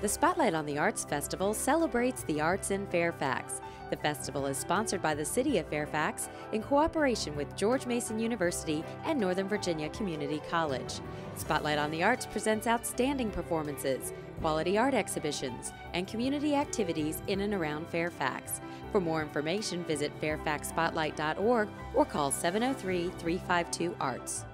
The Spotlight on the Arts Festival celebrates the arts in Fairfax. The festival is sponsored by the City of Fairfax in cooperation with George Mason University and Northern Virginia Community College. Spotlight on the Arts presents outstanding performances, quality art exhibitions, and community activities in and around Fairfax. For more information, visit fairfaxspotlight.org or call 703-352-ARTS.